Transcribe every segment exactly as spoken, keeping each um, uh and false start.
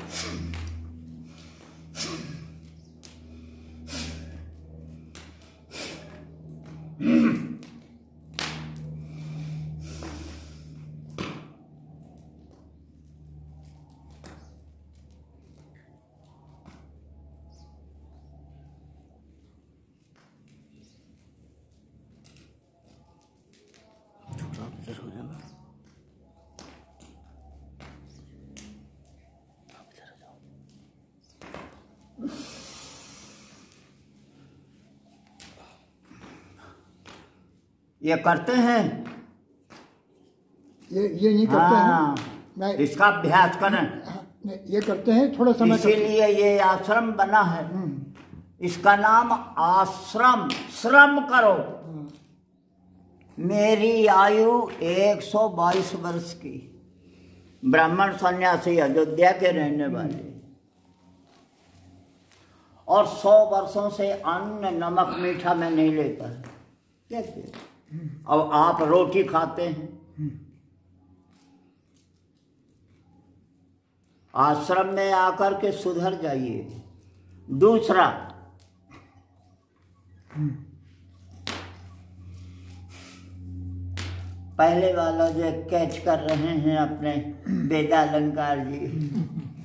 ये करते हैं, ये ये नहीं करते हाँ, हैं। इसका अभ्यास करें। नहीं, ये करते हैं थोड़ा समय। इसीलिए ये आश्रम बना है, इसका नाम आश्रम। श्रम करो। मेरी आयु एक सौ बाईस वर्ष की, ब्राह्मण सन्यासी, अयोध्या के रहने वाले, और सौ वर्षों से अन्न नमक मीठा मैं नहीं लेता है। कैसे? अब आप रोटी खाते हैं। आश्रम में आकर के सुधर जाइए। दूसरा, पहले वाला जो कैच कर रहे हैं अपने वेदालंकार जी,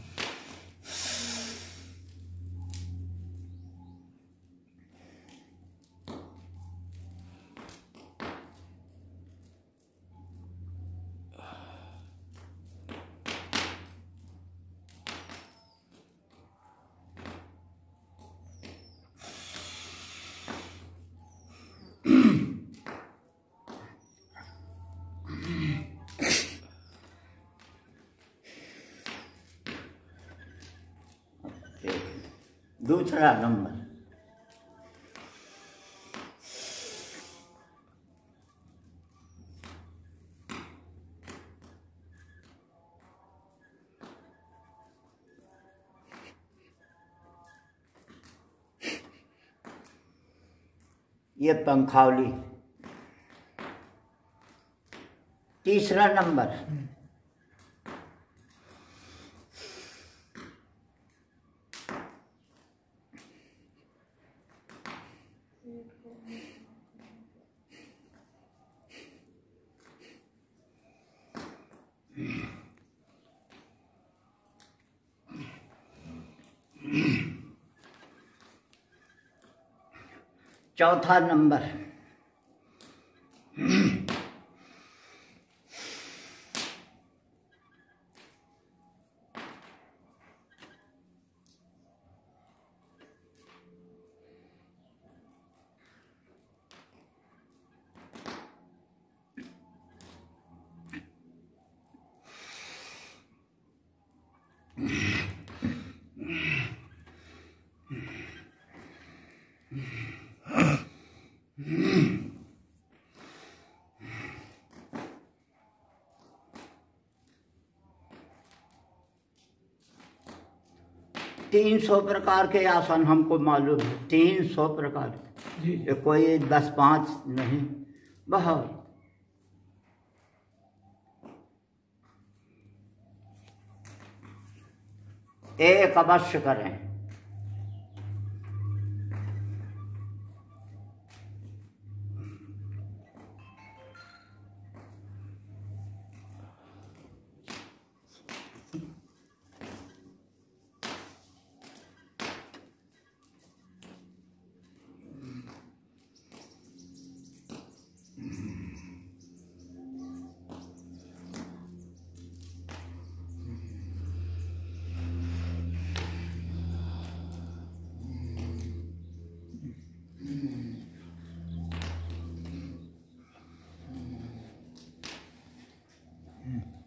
दूसरा नंबर, ये पंखावली। तीसरा नंबर, चौथा नंबर, तीन सौ प्रकार के आसन हमको मालूम है। तीन सौ प्रकार के, कोई दस पाँच नहीं, बहुत। एक अवश्य करें। Mm.